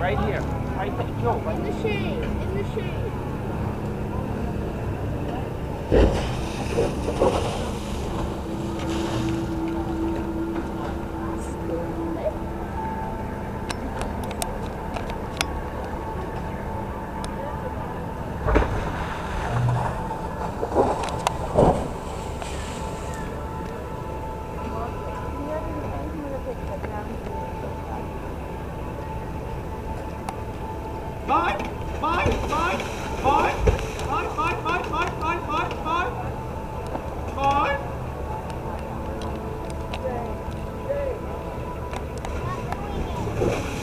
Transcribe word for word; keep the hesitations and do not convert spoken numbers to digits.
right here. Right there. Joe, right In the shade. In the shade. Mine, mine, mine, mine, mine, mine, mine, mine, mine, mine, mine, mine. Jay, Jay.